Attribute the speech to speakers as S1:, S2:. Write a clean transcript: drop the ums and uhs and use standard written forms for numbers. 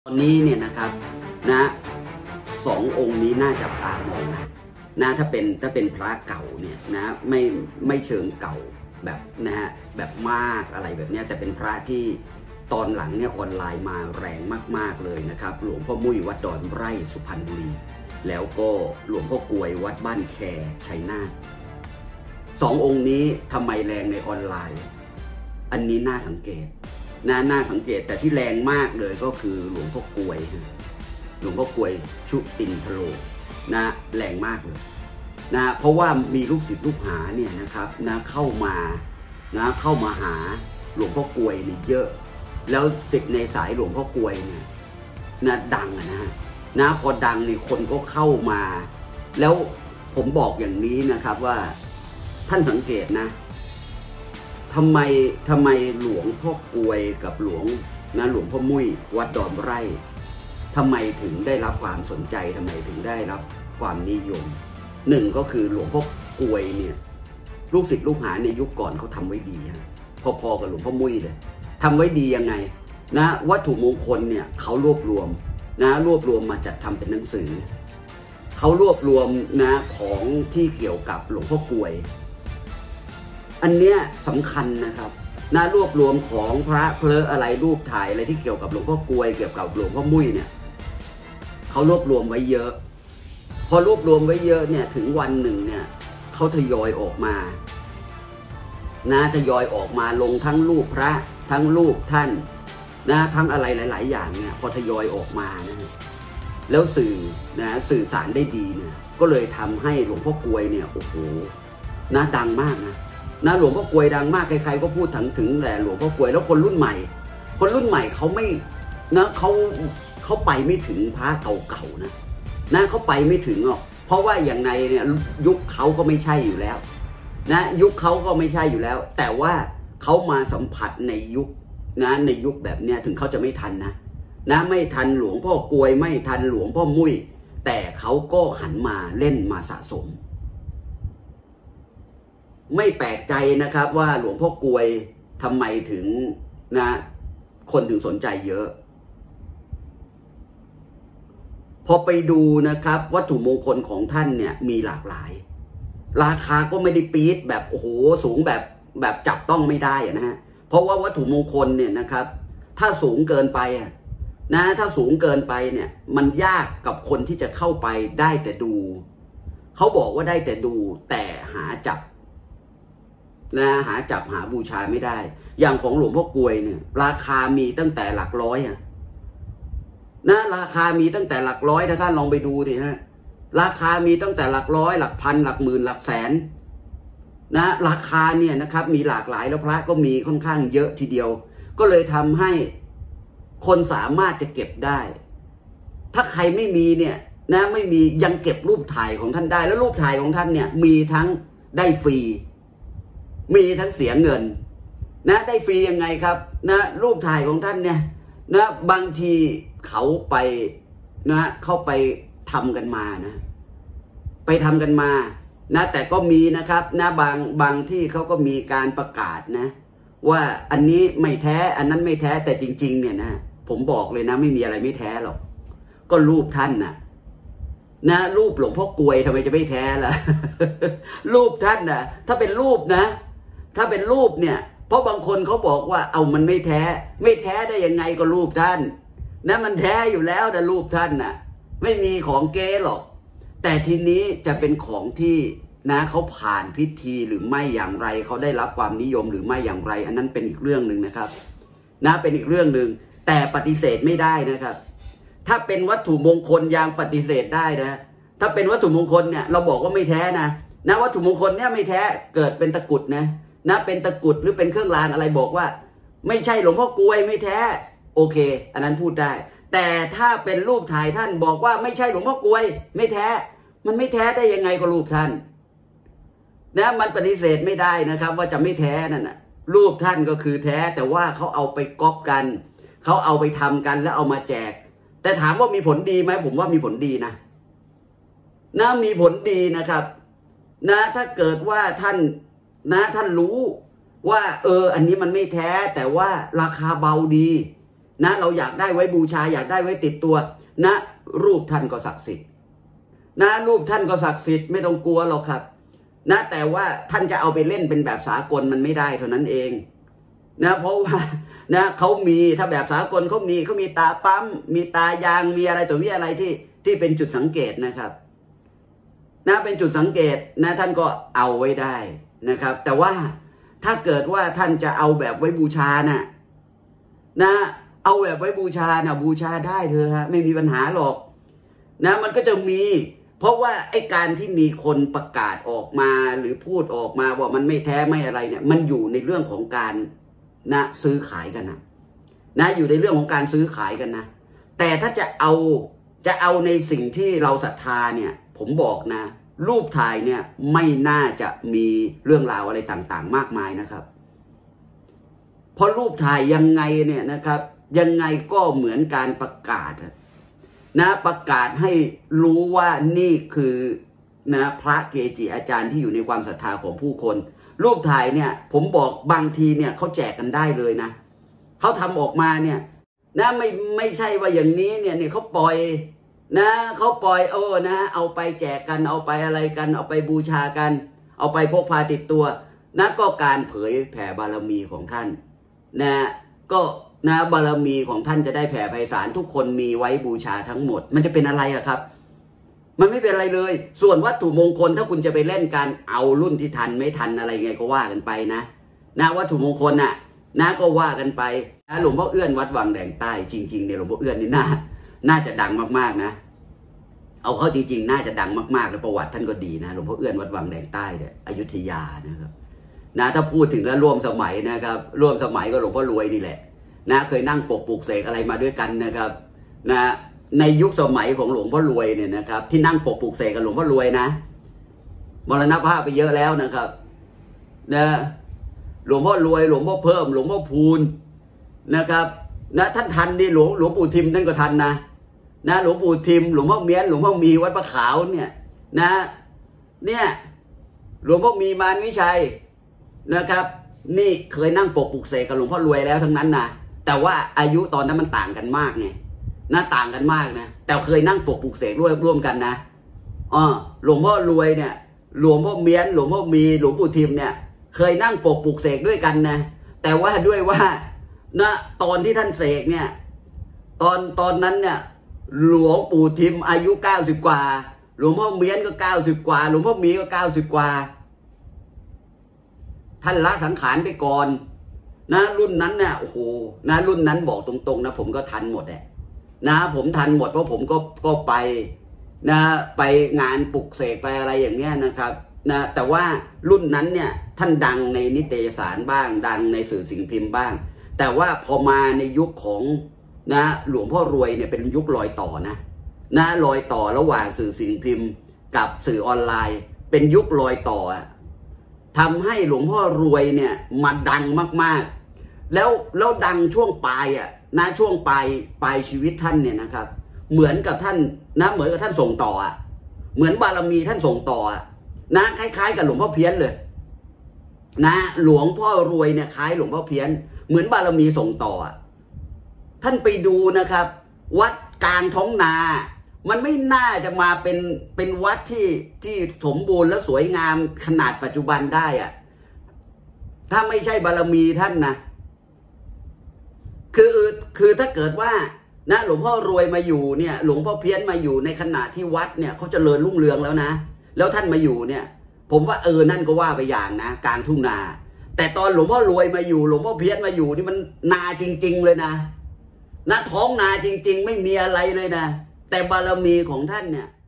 S1: ตอนนี้เนี่ยนะครับนะสององค์นี้น่าจับตามองนะถ้าเป็นพระเก่าเนี่ยนะไม่เชิงเก่าแบบนะฮะแบบมากอะไรแบบนี้แต่เป็นพระที่ตอนหลังเนี่ยออนไลน์มาแรงมากๆเลยนะครับหลวงพ่อมุ้ยวัดดอนไร่สุพรรณบุรีแล้วก็หลวงพ่อกลวยวัดบ้านแคชัยนาทสององค์นี้ทำไมแรงในออนไลน์อันนี้น่าสังเกตน่าสังเกตแต่ที่แรงมากเลยก็คือหลวงพ่อกลวยชุตินทโลนะแรงมากเลยนะเพราะว่ามีลูกศิษย์ลูกหาเนี่ยนะครับนะเข้ามาหาหลวงพ่อกลวยเนี่ยเยอะแล้วศิษย์ในสายหลวงพ่อกลวยเนี่ยนะดังนะพอดังเนี่ยคนก็เข้ามาแล้วผมบอกอย่างนี้นะครับว่าท่านสังเกตนะทำไมหลวงพ่อกลวยกับหลวงพ่อมุ้ยวัดดอนไร่ทำไมถึงได้รับความสนใจทำไมถึงได้รับความนิยมหนึ่งก็คือหลวงพ่อกลวยเนี่ยลูกศิษย์ลูกหาในยุคก่อนเขาทำไว้ดีพอๆกับหลวงพ่อมุ้ยเลยทำไว้ดียังไงนะวัตถุมงคลเนี่ยเขารวบรวมมาจัดทำเป็นหนังสือเขารวบรวมนะของที่เกี่ยวกับหลวงพ่อกลวยอันเนี้ยสำคัญนะครับรวบรวมของพระเพลออะไรรูปถ่ายอะไรที่เกี่ยวกับหลวงพ่อกลวยเกี่ยวกับหลวงพ่อมุ้ยเนี่ยเขารวบรวมไว้เยอะพอรวบรวมไว้เยอะเนี่ยถึงวันหนึ่งเนี่ยเขาทยอยออกมาทยอยออกมาลงทั้งรูปพระทั้งรูปท่านทั้งอะไรหลายๆอย่างเนี่ยพอทยอยออกมาแล้วสื่อสารได้ดีเนี่ยก็เลยทำให้หลวงพ่อกลวยเนี่ยโอ้โหดังมากนะหลวงพ่อกลวยดังมากใครๆก็พูดถึงแต่หลวงพ่อกลวยแล้วคนรุ่นใหม่เขาไม่เขาไปไม่ถึงพระเก่าๆนะเขาไปไม่ถึงหรอกเพราะว่าอย่างในเนี่ยยุคเขาก็ไม่ใช่อยู่แล้วยุคเขาก็ไม่ใช่อยู่แล้วแต่ว่าเขามาสัมผัสในยุคในยุคแบบเนี้ยถึงเขาจะไม่ทันนะไม่ทันหลวงพ่อกลวยไม่ทันหลวงพ่อมุ้ยแต่เขาก็หันมาเล่นมาสะสมไม่แปลกใจนะครับว่าหลวงพ่อกลวยทำไมถึงคนถึงสนใจเยอะพอไปดูนะครับวัตถุมงคลของท่านเนี่ยมีหลากหลายราคาก็ไม่ได้ปี๊ดแบบโอ้โหสูงแบบจับต้องไม่ได้นะฮะเพราะว่าวัตถุมงคลเนี่ยนะครับถ้าสูงเกินไปถ้าสูงเกินไปเนี่ยมันยากกับคนที่จะเข้าไปได้แต่ดูเขาบอกว่าได้แต่ดูแต่หาจับหาบูชาไม่ได้อย่างของหลวงพ่อกลวยเนี่ยราคามีตั้งแต่หลักร้อยราคามีตั้งแต่หลักร้อยถ้าท่านลองไปดูดิราคามีตั้งแต่หลักร้อยหลักพันหลักหมื่นหลักแสนราคาเนี่ยนะครับมีหลากหลายแล้วพระก็มีค่อนข้างเยอะทีเดียวก็เลยทำให้คนสามารถจะเก็บได้ถ้าใครไม่มีเนี่ยไม่มียังเก็บรูปถ่ายของท่านได้แล้วรูปถ่ายของท่านเนี่ยมีทั้งได้ฟรีมีทั้งเสียเงินได้ฟรียังไงครับรูปถ่ายของท่านเนี่ยบางทีเขาไปเข้าไปทำกันมาไปทำกันมาแต่ก็มีนะครับบางที่เขาก็มีการประกาศว่าอันนี้ไม่แท้อันนั้นไม่แท้แต่จริงๆเนี่ยผมบอกเลยไม่มีอะไรไม่แท้หรอกก็รูปท่านรูปหลวงพ่อกลวยทำไมจะไม่แท้ล่ะ รูปท่านถ้าเป็นรูปถ้าเป็นรูปเนี่ยเพราะบางคนเขาบอกว่าเอามันไม่แท้ได้ยังไงก็รูปท่านมันแท้อยู่แล้วแต่รูปท่านไม่มีของเก๊หรอกแต่ทีนี้จะเป็นของที่เขาผ่านพิธีหรือไม่อย่างไรเขาได้รับความนิยมหรือไม่อย่างไรอันนั้นเป็นอีกเรื่องหนึ่งนะครับเป็นอีกเรื่องหนึ่งแต่ปฏิเสธไม่ได้นะครับถ้าเป็นวัตถุมงคลยังปฏิเสธได้ถ้าเป็นวัตถุมงคลเนี่ยเราบอกว่าไม่แท้วัตถุมงคลเนี่ยไม่แท้เกิดเป็นตะกุดเป็นตะกุดหรือเป็นเครื่องรางอะไรบอกว่าไม่ใช่หลวงพ่อกลวยไม่แท้โอเคอันนั้นพูดได้แต่ถ้าเป็นรูปถ่ายท่านบอกว่าไม่ใช่หลวงพ่อกลวยไม่แท้มันไม่แท้ได้ยังไงก็รูปท่านมันปฏิเสธไม่ได้นะครับว่าจะไม่แท้นั่นรูปท่านก็คือแท้แต่ว่าเขาเอาไปก๊อปกันเขาเอาไปทำกันแล้วเอามาแจกแต่ถามว่ามีผลดีไหมผมว่ามีผลดีมีผลดีนะครับถ้าเกิดว่าท่านรู้ว่าอันนี้มันไม่แท้แต่ว่าราคาเบาดีนะเราอยากได้ไว้บูชาอยากได้ไว้ติดตัวนะรูปท่านก็ศักดิ์สิทธิ์นะรูปท่านก็ศักดิ์สิทธิ์ไม่ต้องกลัวหรอกครับนะแต่ว่าท่านจะเอาไปเล่นเป็นแบบสากลมันไม่ได้เท่านั้นเองนะเพราะว่านะเขามีถ้าแบบสากลเขามีตาปั๊มมีตายางมีอะไรตัวมีอะไรที่เป็นจุดสังเกตนะครับนะเป็นจุดสังเกตนะท่านก็เอาไว้ได้นะครับแต่ว่าถ้าเกิดว่าท่านจะเอาแบบไว้บูชานะเอาแบบไว้บูชานะบูชาได้เถอะฮะไม่มีปัญหาหรอกนะมันก็จะมีเพราะว่าไอ้การที่มีคนประกาศออกมาหรือพูดออกมาว่ามันไม่แท้ไม่อะไรเนี่ยมันอยู่ในเรื่องของการนะซื้อขายกันนะอยู่ในเรื่องของการซื้อขายกันนะแต่ถ้าจะเอาในสิ่งที่เราศรัทธาเนี่ยผมบอกนะรูปถ่ายเนี่ยไม่น่าจะมีเรื่องราวอะไรต่างๆมากมายนะครับเพราะรูปถ่ายยังไงเนี่ยนะครับยังไงก็เหมือนการประกาศนะประกาศให้รู้ว่านี่คือนะพระเกจิอาจารย์ที่อยู่ในความศรัทธาของผู้คนรูปถ่ายเนี่ยผมบอกบางทีเนี่ยเขาแจกกันได้เลยนะเขาทำออกมาเนี่ยนะไม่ใช่ว่าอย่างนี้เนี่ยเขาปล่อยนะเขาปล่อยนะเอาไปแจกกันเอาไปอะไรกันเอาไปบูชากันเอาไปพกพาติดตัวนะก็การเผยแผ่บารมีของท่านนะก็นะบารมีของท่านจะได้แผ่ไพศาลทุกคนมีไว้บูชาทั้งหมดมันจะเป็นอะไรอะครับมันไม่เป็นอะไรเลยส่วนวัตถุมงคลถ้าคุณจะไปเล่นการเอารุ่นที่ทันไม่ทันอะไรไงก็ว่ากันไปนะวัตถุมงคลนะก็ว่ากันไปนะหลวงพ่อเอื้อนวัดวังแดงใต้จริงๆเนี่ยหลวงพ่อเอื้อนนี่น่าจะดังมากๆนะเอาเข้าจริงๆน่าจะดังมากๆแล้วประวัติท่านก็ดีนะหลวงพ่อเอื้อนวัดวังแดงใต้เนี่ยอยุธยานะครับนะถ้าพูดถึงแล้วร่วมสมัยนะครับร่วมสมัยก็หลวงพ่อรวยนี่แหละนะเคยนั่งปลูกเสกอะไรมาด้วยกันนะครับนะในยุคสมัยของหลวงพ่อรวยเนี่ยนะครับที่นั่งปลูกเสกกับหลวงพ่อรวยนะมรณภาพไปเยอะแล้วนะครับนะหลวงพ่อรวยหลวงพ่อเพิ่มหลวงพ่อพูนนะครับนะท่านทันดิหลวงปู่ทิมท่านก็ทันนะหลวงปู่ทิมหลวงพ่อเมียนหลวงพ่อมีวัดประขาวเนี่ยหลวงพ่อมีมารวิชัยนะครับนี่เคยนั่งปลูกเสกกับหลวงพ่อรวยแล้วทั้งนั้นนะแต่ว่าอายุตอนนั้นมันต่างกันมากไงต่างกันมากนะแต่เคยนั่งปลูกเสกร่วมกันนะหลวงพ่อรวยเนี่ยหลวงพ่อเมียนหลวงพ่อมีหลวงปู่ทิมเนี่ยเคยนั่งปลูกเสกด้วยกันนะแต่ว่าด้วยว่าตอนที่ท่านเสกเนี่ยตอนนั้นเนี่ยหลวงปู่ทิมอายุ90กว่าหลวงพ่อเมียนก็90กว่าหลวงพ่อมีก็90กว่าท่านละสังขารไปก่อนนะรุ่นนั้นเนี่ยโอ้โหนะรุ่นนั้นบอกตรงๆนะผมก็ทันหมดนะผมทันหมดเพราะผมก็ไปนะไปงานปลุกเสกไปอะไรอย่างเงี้ยนะครับนะแต่ว่ารุ่นนั้นเนี่ยท่านดังในนิตยสารบ้างดังในสื่อสิ่งพิมพ์บ้างแต่ว่าพอมาในยุคของหลวงพ่อรวยเนี่ยเป็นยุครอยต่อนะรอยต่อระหว่างสื่อสิ่งพิมพ์กับสื่อออนไลน์เป็นยุครอยต่อทำให้หลวงพ่อรวยเนี่ยมาดังมากๆแล้วดังช่วงปลายช่วงปลายชีวิตท่านเนี่ยนะครับเหมือนกับท่านเหมือนกับท่านส่งต่อเหมือนบารมีท่านส่งต่อคล้ายๆกับหลวงพ่อเพี้ยนเลยหลวงพ่อรวยเนี่ยคล้ายหลวงพ่อเพี้ยนเหมือนบารมีส่งต่อท่านไปดูนะครับวัดกลางท้องนามันไม่น่าจะมาเป็นวัดที่สมบูรณ์และสวยงามขนาดปัจจุบันได้ถ้าไม่ใช่บารมีท่านนะคือถ้าเกิดว่าหลวงพ่อรวยมาอยู่เนี่ยหลวงพ่อเพี้ยนมาอยู่ในขณะที่วัดเนี่ยเขาเจริญรุ่งเรืองแล้วนะแล้วท่านมาอยู่เนี่ยผมว่านั่นก็ว่าไปอย่างนะกลางทุ่งนาแต่ตอนหลวงพ่อรวยมาอยู่หลวงพ่อเพี้ยนมาอยู่นี่มันนาจริงๆเลยนะท้องนาจริงๆไม่มีอะไรเลยนะแต่บารมีของท่านเนี่ย